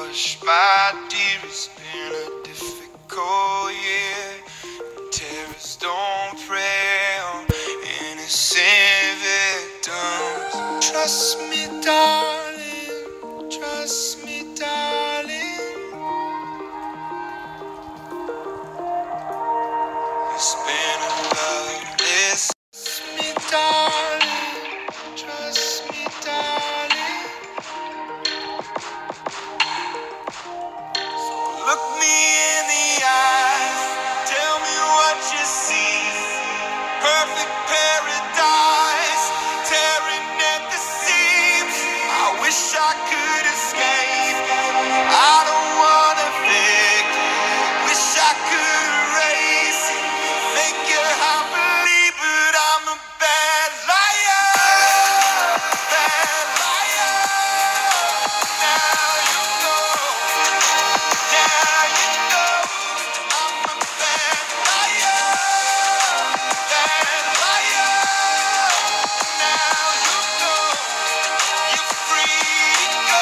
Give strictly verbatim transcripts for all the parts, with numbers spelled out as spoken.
Hush, my dear, it's been a difficult year. Terrorists don't prey on innocent victims. Trust me, darling, trust me, darling. It's been a loveless. Trust me, darling, trust me, darling. Look me in the eyes, tell me what you see. Perfect paradise, tearing at the seams. I wish I could escape. I don't wanna fake. Wish I could erase it. Make you happily, but I'm a bad liar. Bad liar. Now you know. Now you know. I'm a bad liar. Bad liar. Now you know. You're free to go.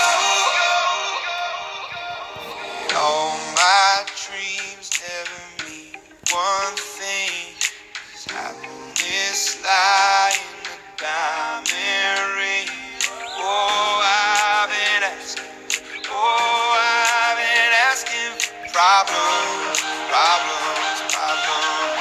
All my dreams never mean one thing. 'Cause happiness lies in the diamond ring. Oh, I've been asking. Oh, I've been asking for problems, problems, problems.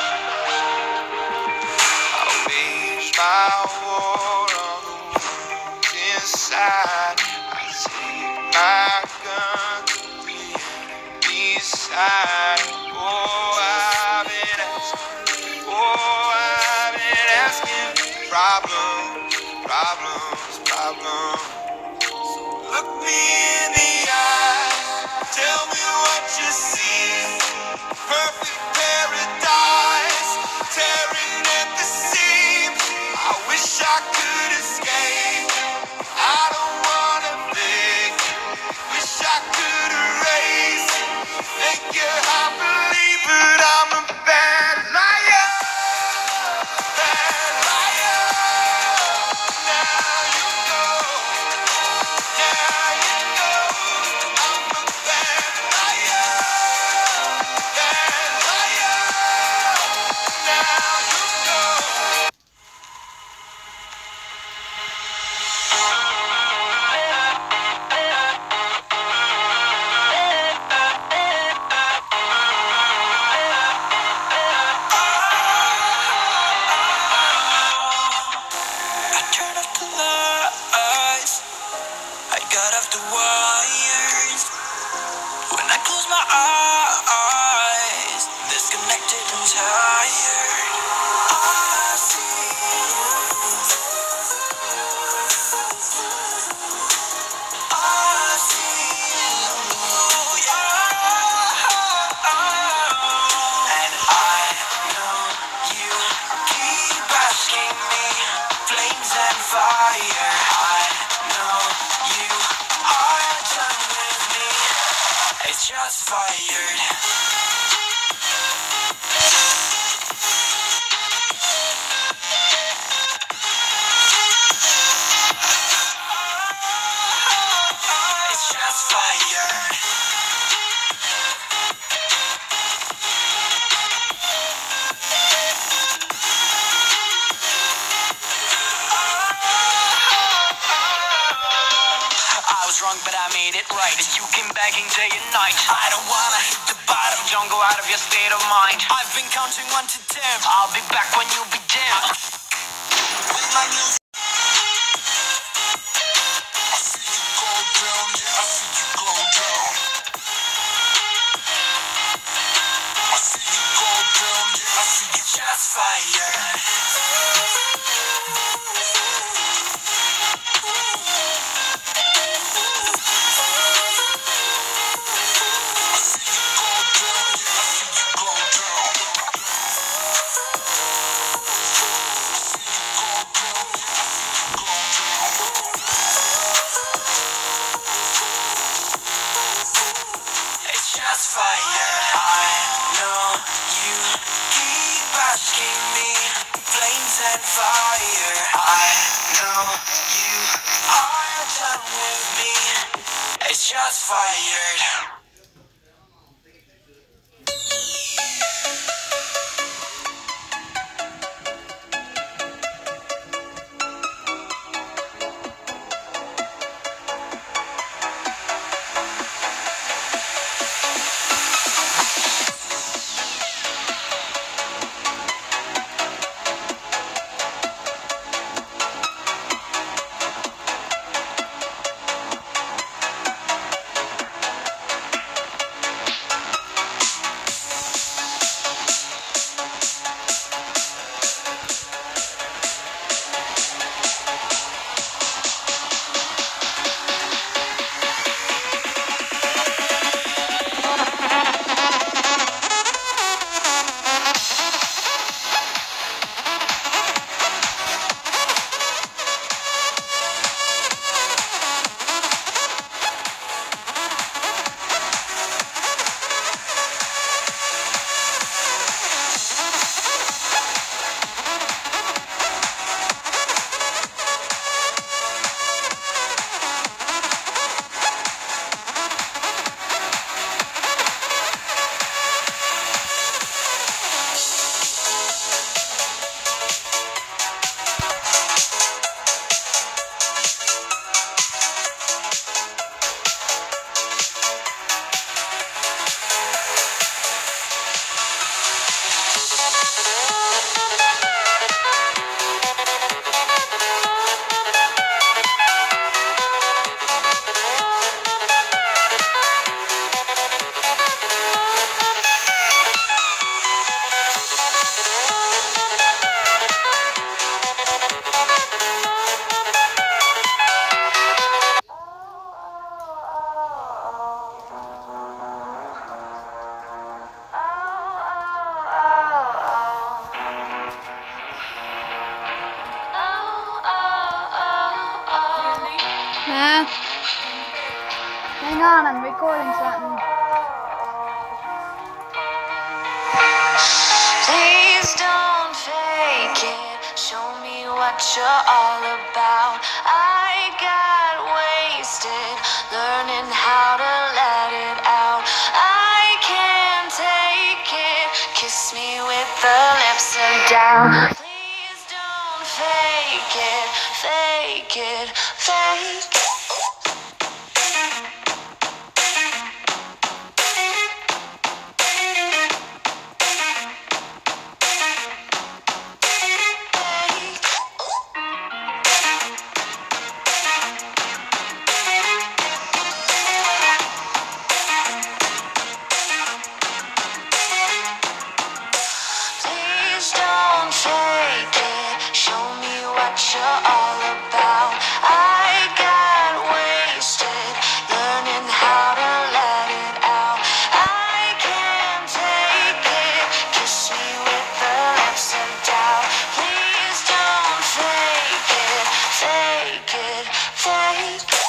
I wage my war on the wounds inside. I take my gun to the enemy's side. Oh, I've been asking. Oh, I've been asking for problems, problems, problems. Look me in the eyes, tell me what you see. Perfect paradise, tearing at the seams. I wish I could escape. I don't wanna fake. Wish I could erase it. Make you happily, but I'm a bad liar. Bad liar. Now you know. Now you know. I'm a bad liar. Bad liar. Now you know. I turned off the lights. I got off the wires. When I close my eyes, disconnected and tired. I see I see you, yeah. And I know you keep asking me, flames and fire. I know you are done with me. It's just fired. It's just fired. I was wrong, but I made it right. You came begging day and night. I don't wanna hit the bottom. Don't go out of your state of mind. I've been counting one to ten. I'll be back when you begin. With my new. I see you go down, yeah, I see you go down. I see you go down, yeah, I see you. Just fire. Just fire. I know you keep asking me, flames and fire. I know you are done with me. It's just fired. Nah. Hang on, I'm recording something. Please don't fake it. Show me what you're all about. I got wasted learning how to let it out. I can't take it. Kiss me with the lips of doubt. Please don't fake it, fake it, fake it. Please don't fake it. Show me what you're all about. I got wasted learning how to let it out. I can't take it. Kiss me with the lips of doubt. Please don't fake it, fake it, fake it.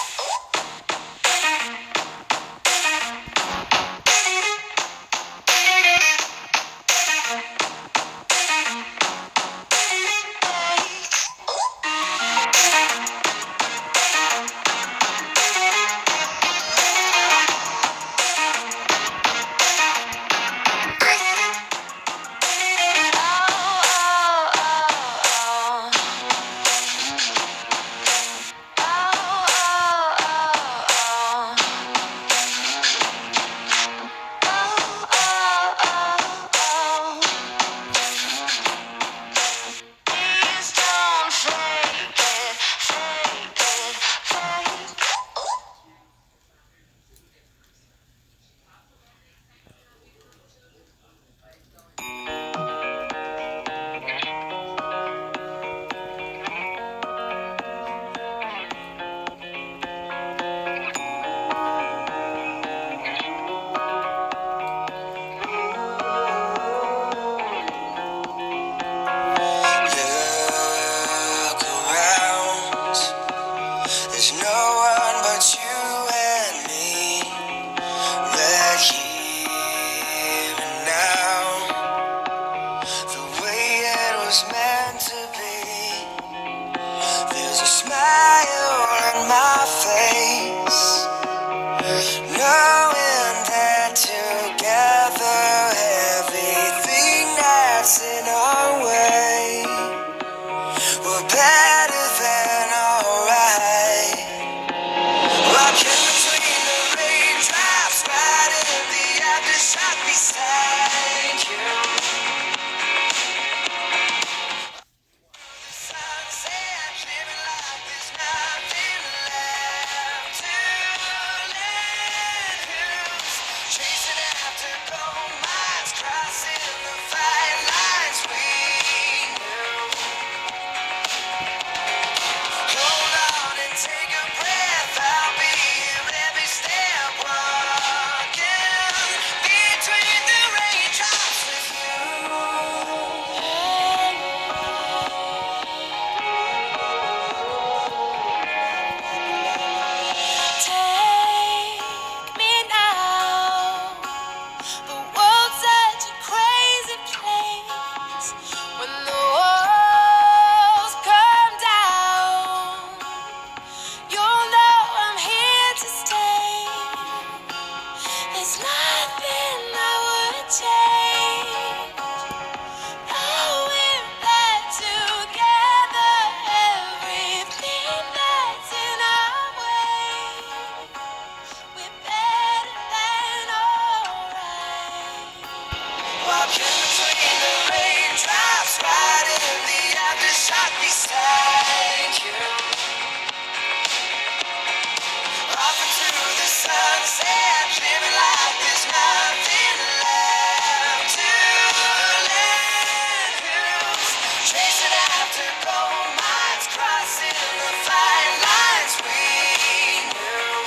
Chasing after gold mines, crossing the fine lines we knew.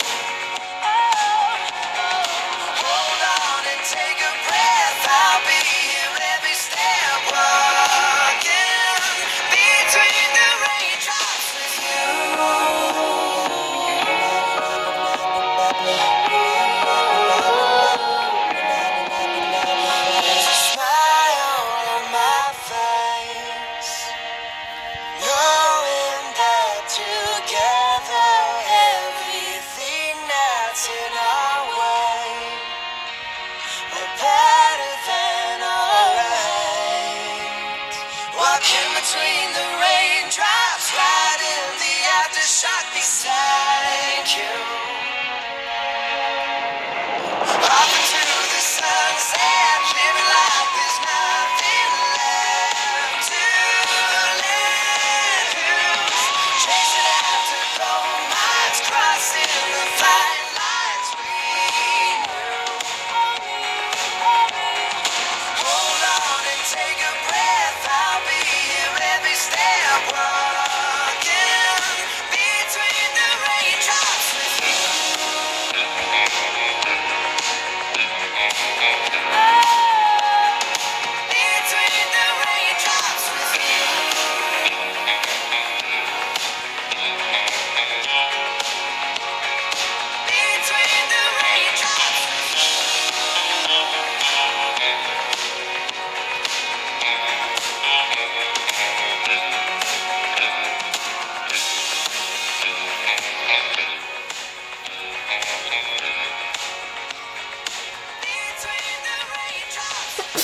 Hold on and take a breath. I'll be here every step, walking between the raindrops with you. There's a smile on my face, knowing that together everything that's in our way, we're better than alright. Walking between the raindrops, riding the aftershock beside you. Off into the sunset, living like there's nothing left to lose. Chasing after gold mines, crossing the fine lines we knew. Hold on and take a breath. I'll be here every step, walking between the raindrops with you. Between the raindrops with you. Between the raindrops. Between the raindrops.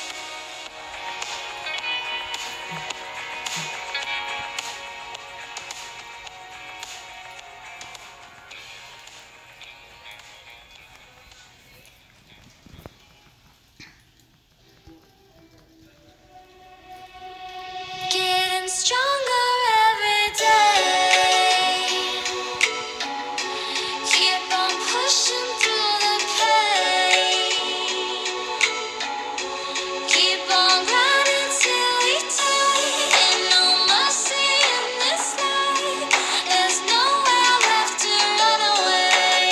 Getting stronger every day. Keep on pushing through the pain. Keep on riding till we die. Ain't no mercy in this life. There's nowhere left to run away.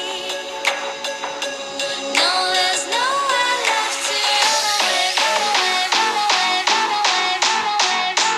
No, there's nowhere left to run away, run away, run away, run away, run away, run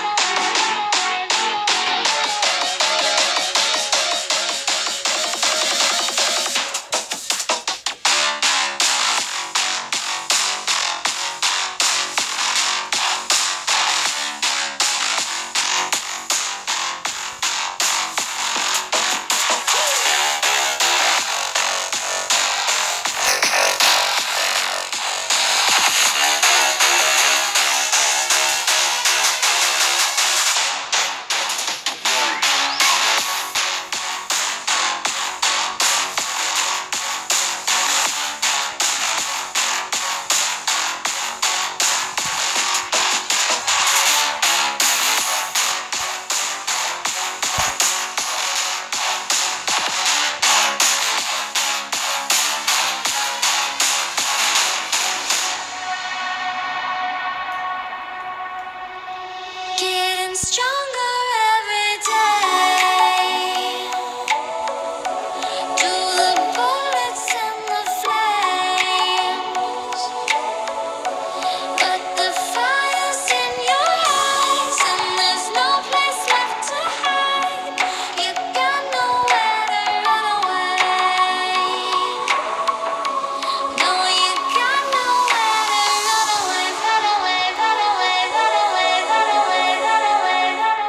Getting stronger every day. Do the bullets and the flames, but the fire's in your eyes, and there's no place left to hide. You got nowhere to run away. No, you got nowhere to run away, run away, run away, run away, run away, run away, run away.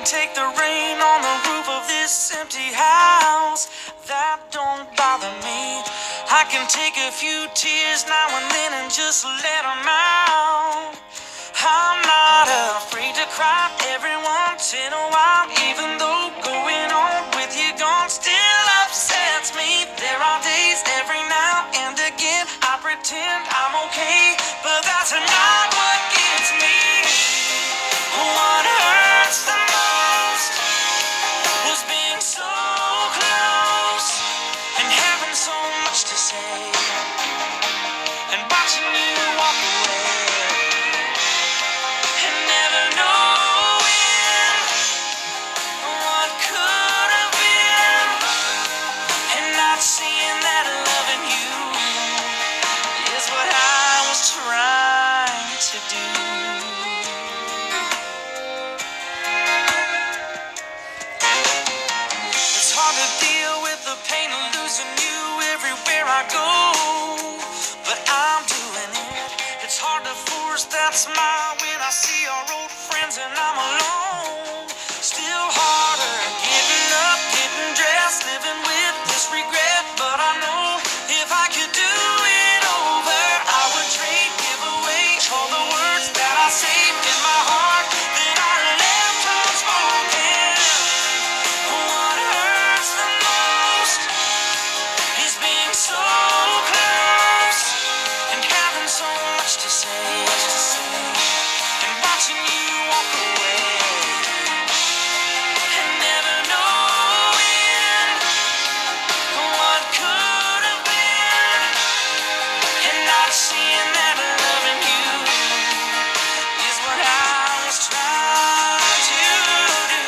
can take the rain on the roof of this empty house. That don't bother me. I can take a few tears now and then and just let them out. I'm not afraid to cry every once in a while, even though going on with you gone still upsets me. There are days every now and again I pretend I'm okay, but that's not what gets me. What hurts the most was being so close and having so much to say and watching you walk away and never knowing what could have been and not seeing that loving you is what I was trying to do. It's hard to deal with the pain of losing you everywhere I go, but I'm doing it. It's hard to force that smile when I see our old friends and I'm alone. Still harder getting up, getting dressed, living with this regret. But I know if I could do it over, I would trade, give away all the words that I saved in my heart that I left unspoken. What hurts the most is being so close and having so much to say and watching you walk away and never knowing what could have been and not seeing that loving you is what I was trying to do.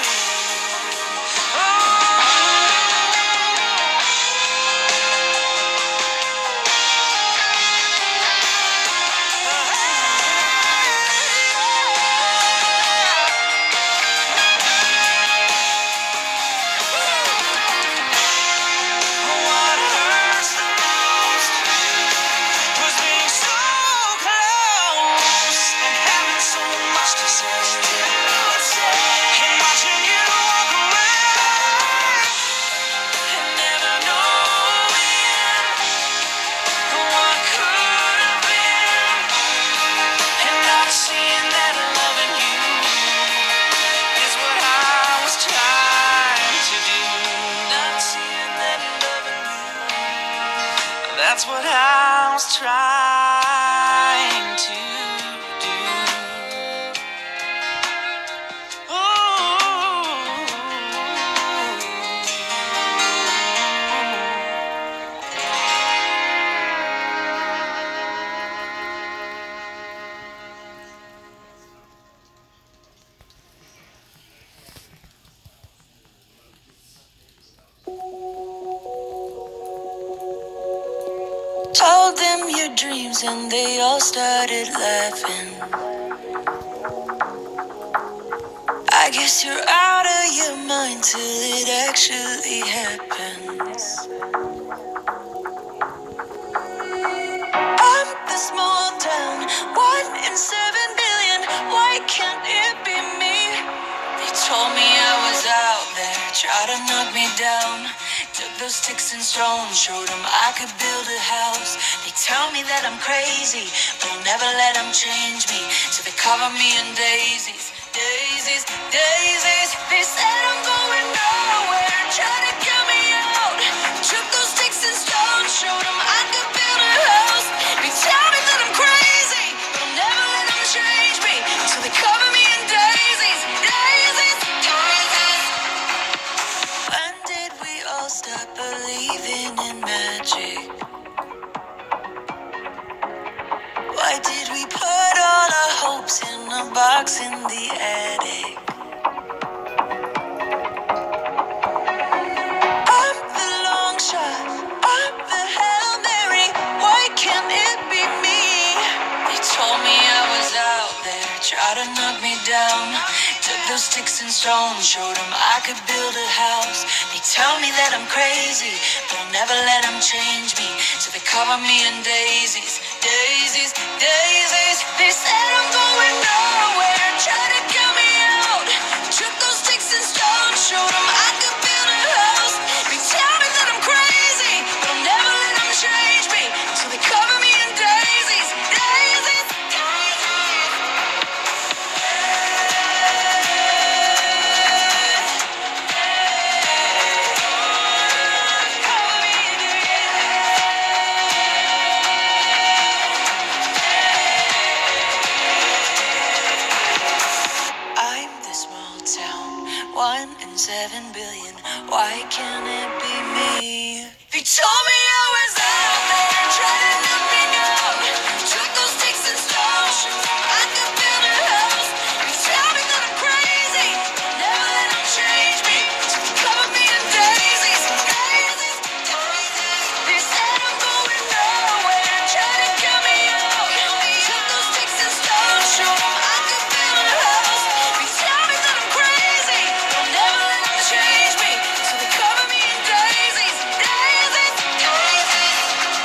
What hurts the most was being so close and having so much to say and watching you walk away and never knowing what could have been and not seeing that loving you is what I was trying to do. Not seeing that loving you, that's what I was trying to do. Told them your dreams and they all started laughing. I guess you're out of your mind till it actually happens. I'm the small town, one in seven billion. Why can't it be me? They told me I was out there, tried to knock me down. Took those sticks and stones, showed them I could build a house. They tell me that I'm crazy, but I'll never let them change me. So they cover me in daisies, daisies, daisies. They said I'm going nowhere, try to get me out. Took those sticks and stones, showed them I could build a house. They tell me that I'm crazy, but I'll never let them change me. So they cover me in daisies, daisies, daisies. When did we all stop believing in magic? Why did we put all our hopes in a box in the attic? I'm the long shot, I'm the Hail Mary. Why can't it be me? They told me I was out there, tried to knock me down. Took those sticks and stones, showed them I could build a house. They tell me that I'm crazy, but I'll never let them change me. So they cover me in daisies, daisies, daisies. They said I'm going nowhere, try to get me out. Took those sticks told me I was out there trying to let me down. Took those sticks and stones, I could build a house. You tell me that I'm crazy, never let them change me. Cover me in daisies, daisies, daisies. They said I'm going nowhere, trying to kill me out. Took those sticks and stones, sure I could build a house. You tell me that I'm crazy, never let them change me. So they cover me in daisies, daisies, daisies.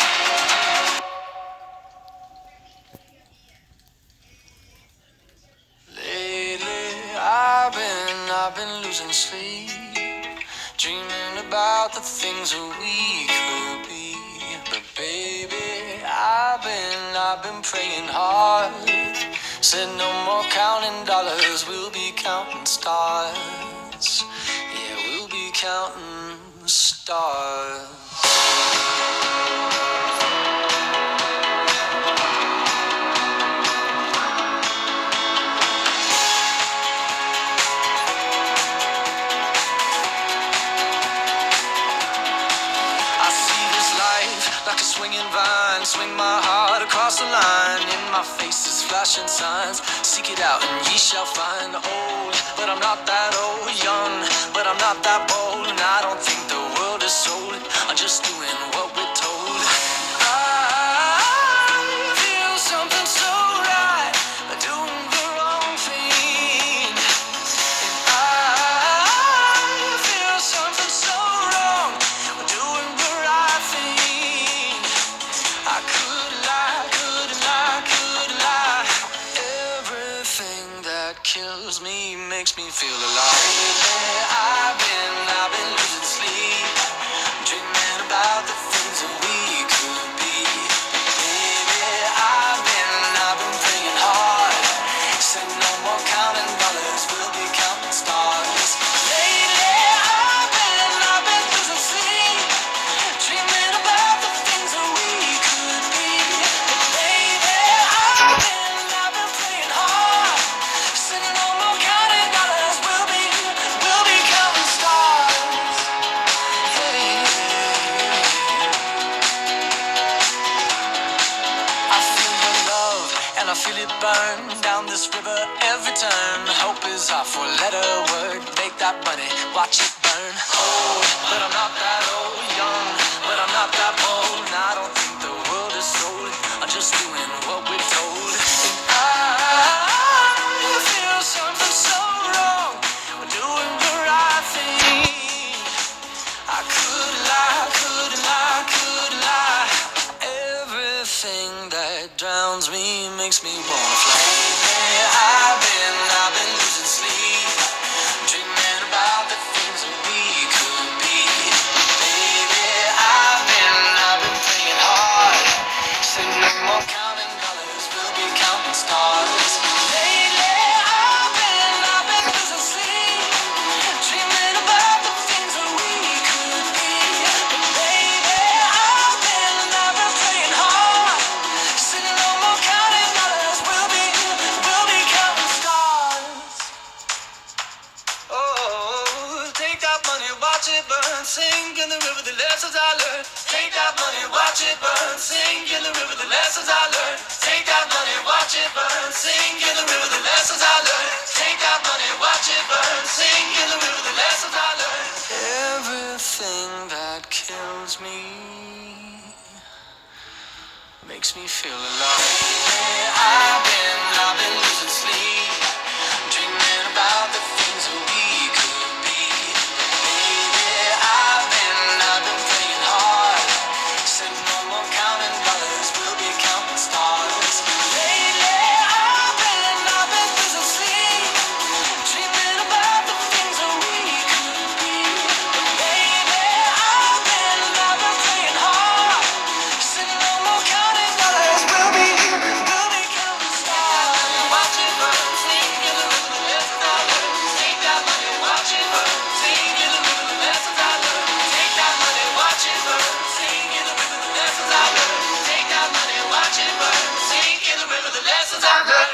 Lately, I've been, I've been losing sleep, dreaming about the things that we could be. But baby, I've been, I've been praying hard. Said no more counting dollars, we'll be counting stars. Yeah, we'll be counting stars. I see this life like a swinging vine, swing my heart across the line. In my face is flashing signs, seek it out and ye shall find. Old, but I'm not that old. Young, but I'm not that bold. And I don't think the world is sold, I'm just doing what we're told. I feel something so right, doing the wrong thing. I feel something so wrong, doing the right thing. I could lie, could lie, could lie. Everything that kills me makes me feel alive. I've been, I've been losing sleep, dreaming about the things that we could be. Baby, I've been, I've been praying hard. Said no more counting dollars, we'll be counting stars. Lately, I've been, I've been losing sleep, dreaming about the things that we could be. Baby, I've been, I've been praying hard. Said no more counting dollars, we'll be, we'll be counting stars. Hey. I feel your love and I feel it burn down this river every turn. Hope is our four-letter word. Make that money, watch it burn. Old, but I'm not that old. Young, but I'm not that bold. And I don't think the world is sold, I'm just doing what we're told. And I feel something so wrong, we're doing the right thing. I could lie, could lie, could lie. Everything that drowns me makes me wanna fly. I've been, I've been losing sleep, dreaming about the things that we could be. Baby, I've been, I've been praying hard. Said no more counting dollars, we'll be counting stars. Lately, I've been, I've been losing sleep, dreaming about the things that we could be. But baby, I've been, I've been praying hard. Said no more counting dollars, we'll be, we'll be counting stars. Oh, take that money, watch it burn, sing in the river the lessons I learned. Take that money, watch it burn, sing in the river the lessons I learned. Take that money, watch it burn, sing in the river the lessons I learned. Take that money, watch it burn, sing in the river the lessons I learned. Everything that kills me makes me feel alive. I've been, I've been losing sleep, dreaming about the things that we could be. Baby, I've been, I've been praying hard. Said no more counting dollars, we'll be counting stars. Lately, I've been, I've been losing sleep, dreaming about the things that we could be. Baby, I've been, I've been praying hard. Said no more counting dollars, we'll be, we'll be counting stars. Watch it burn, sing in the river the lessons I learned. Take that money, watch it burn, sing in the river the lessons I learned. Take that money, watch it burn, sing in the river the lessons I learned. Take that money, watch it burn, sing in the river the lessons I learned.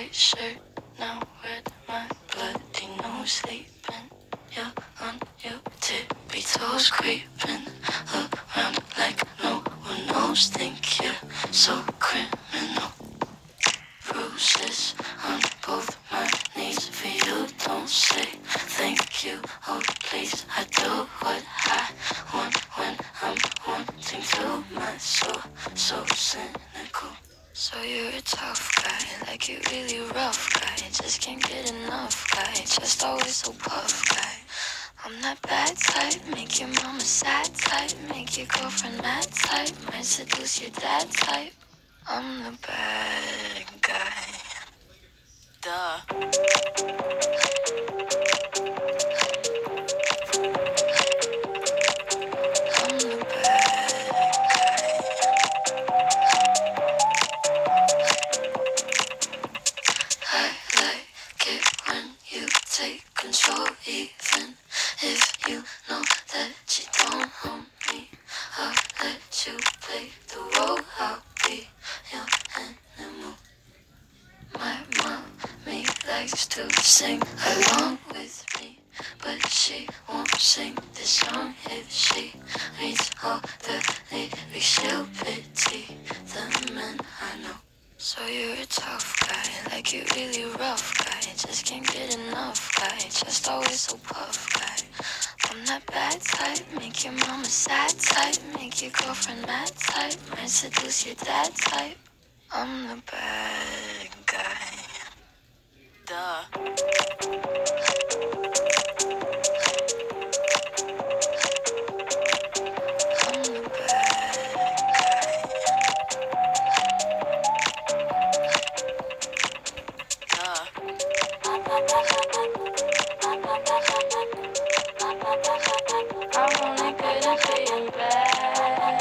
white shirt, now red, my bloody nose sleeping. You're on your tippy toes, creeping around like no one knows. Think you're so criminal. Bruises on both my knees for you. Don't say thank you, oh please. I do what I want when I'm wanting to. My soul so cynical. So you're a tough guy, like you really rough guy. Just can't get enough guy, just always so puff guy. I'm that bad type, make your mama sad type, make your girlfriend mad type, might seduce your dad type. I'm the bad guy. Duh. I'm the bad guy. I like it when you take control, even if you know that you don't own me. I'll let you play the role, I'll be your animal. My mommy likes to sing along with me, but she won't sing this song if she reads all the lyrics. She'll pity the men I know. So you're a tough guy, like you really rough guy. Just can't get enough guy, just always so puff guy. I'm that bad type, make your mama sad type, make your girlfriend mad type, might seduce your dad type. I'm the bad guy. Duh. I'm the bad guy. Duh. I'm only good at being bad.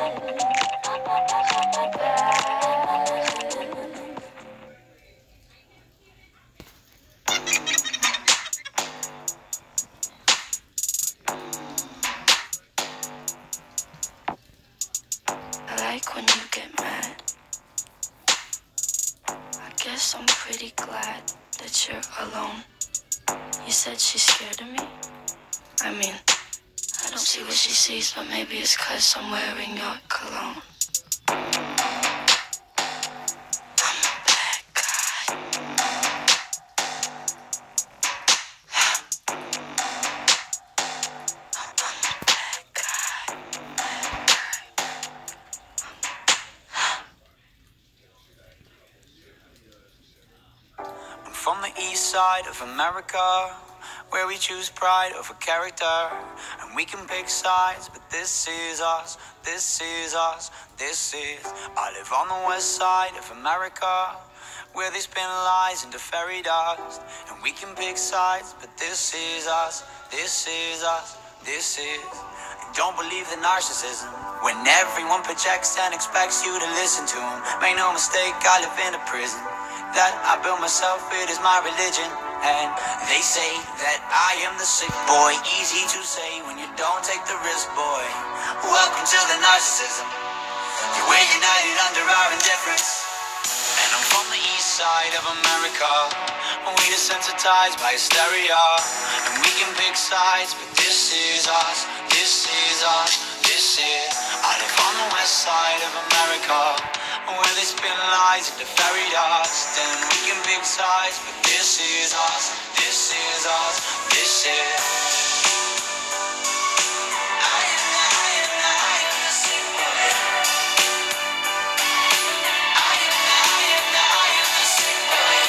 I like when you get mad. I guess I'm pretty glad that you're alone. You said she's scared of me? I mean, I don't see what she sees, but maybe it's 'cause I'm wearing your cologne. I'm a bad guy. I'm a bad guy. I'm from the east side of America, where we choose pride over character, and we can pick sides, but this is us, this is us, this is. I live on the west side of America, where they spin lies into fairy dust, and we can pick sides, but this is us, this is us, this is. And don't believe the narcissism, when everyone projects and expects you to listen to them. Make no mistake, I live in a prison that I built myself, it is my religion. And they say that I am the sick boy. Easy to say when you don't take the risk, boy. Welcome to the narcissism. We're united under our indifference. And I'm from the east side of America, we desensitized by hysteria, and we can pick sides, but this is us, this is us, this is. I live on the west side of America, where they spin lies into fairy dust, and we can pick sides, but this is us, this is us, this is. I am, I am, I am the sick boy. I am, I am, I am the sick boy.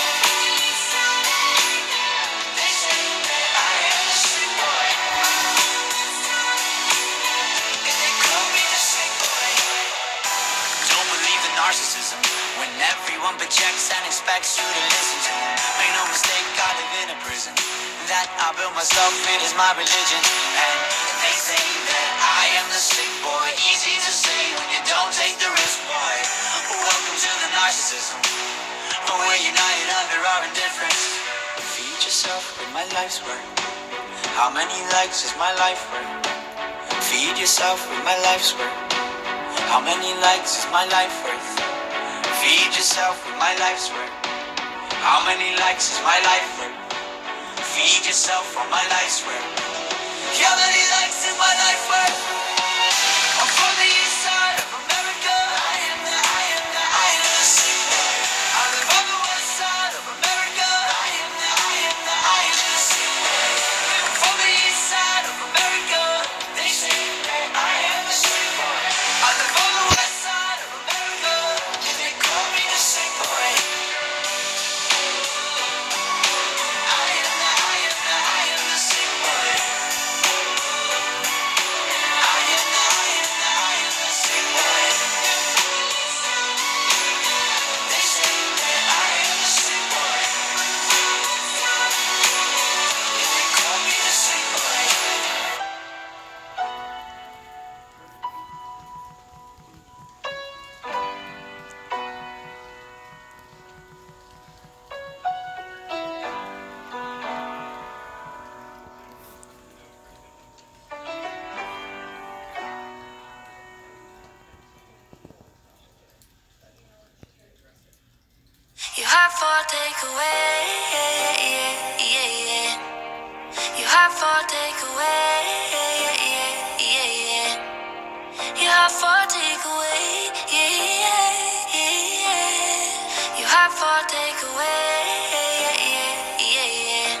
They say that I am the sick boy, and they call me the sick boy. Don't believe in narcissism, when everyone projects and expects you to listen to them. Make no mistake, I live in a prison that I built myself, it is my religion. And they say that I am the sick boy. Easy to say when you don't take the risk, boy. Welcome to the narcissism, we're united under our indifference. Feed yourself with my life's work. How many likes is my life worth? Feed yourself with my life's work. How many likes is my life worth? Feed yourself with my life's work. How many likes is my life worth? Feed yourself on my life's work. How many likes is my life worth? I'm from the east side of America. I am the, I am the, I am the sick boy. I live on the west side of America. I am the, I am the, I am the sick boy. I'm from the east side of America. They say that I am the sick boy. I live on the west side of America, and they call me the sick boy. I am the, I am the, I am the sick boy. I am the, I am the, I am the sick boy. They say that I am the sick boy. And they call me the sick boy. You have for takeaway, yeah, yeah, yeah, yeah. You have for takeaway, yeah, yeah, yeah, yeah. You have for takeaway, yeah, yeah, yeah, yeah. You have for takeaway, yeah, yeah, yeah, yeah.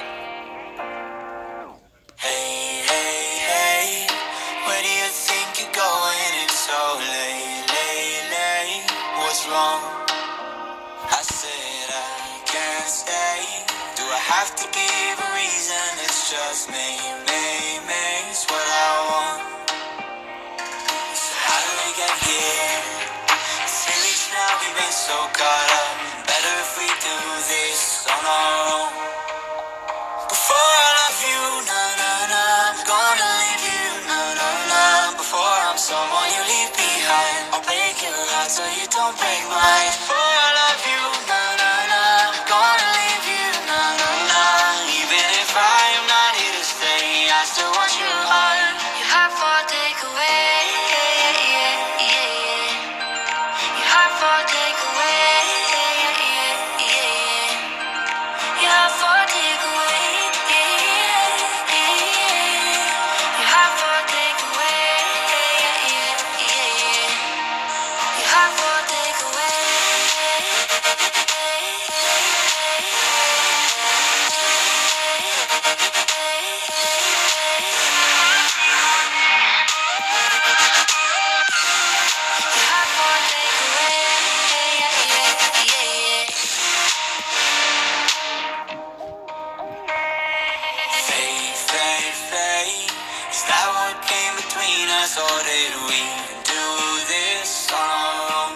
Hey, hey, hey, where do you think you're going? It's so late, late, late. What's wrong? I said I can't stay. Do I have to give a reason? It's just me, me, me. It's what I want. So how do we get here? Three weeks now we've been so caught up. Better if we do this on our own. Before I love you, na na na, I'm gonna leave you, na na na. Before I'm someone you leave behind, I'll break your heart so you don't break mine. Before I love you, na na na, I'm gonna leave you, na na na. Even if I am not here to stay, I still want your heart. You have for takeaway, yeah, yeah, yeah, yeah. You have for takeaway, yeah, yeah, yeah, yeah. You have for takeaway, yeah, yeah, yeah. You have for takeaway, yeah, yeah, yeah, yeah. You have for takeaway. You have for takeaway, yeah, yeah, yeah, yeah. Fate, fate, fate. Is that what came between us, or did we do this on our own?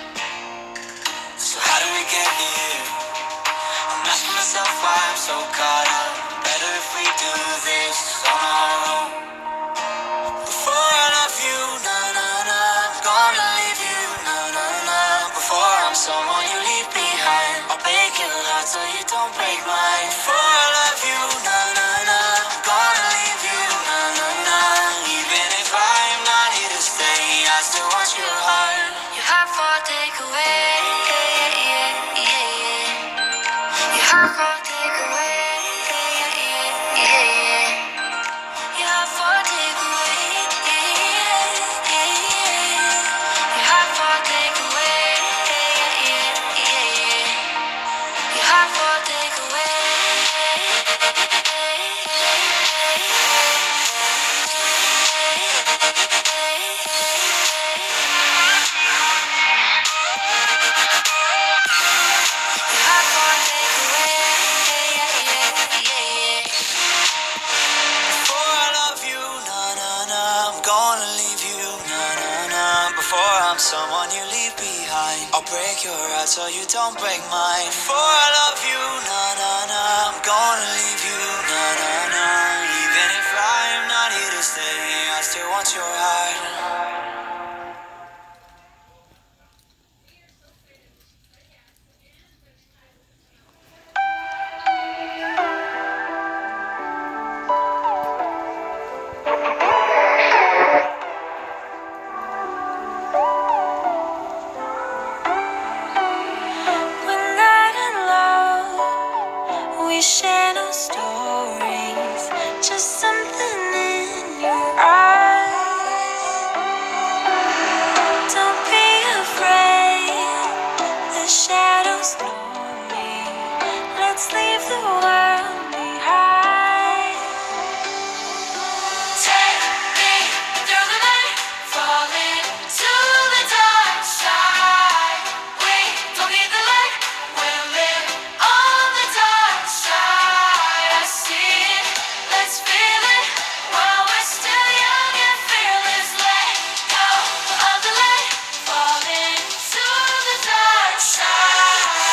So how do we get here? I'm asking myself why I'm so caught up. Better if we do this on our own. Before I love you, na na na, I'm gonna leave you, na na na. Before I'm someone you leave behind, I'll break your heart so you don't break mine. Before I love you, na na na, I'm gonna leave you, na na na. Even if I am not here to stay, I still want your heart. You have for takeaway, yeah, yeah, yeah, yeah. You have for takeaway, yeah, yeah, yeah, yeah. You have for takeaway, yeah, yeah, yeah. You have for takeaway, yeah, yeah, yeah, yeah. You have for takeaway. You have for takeaway, yeah, yeah, yeah, yeah. Before I love you, na na na, I'm gonna leave you, na na na. Before I'm someone you leave behind, I'll break your heart so you don't break mine. Before I love you, na na na, I'm gonna leave you, na na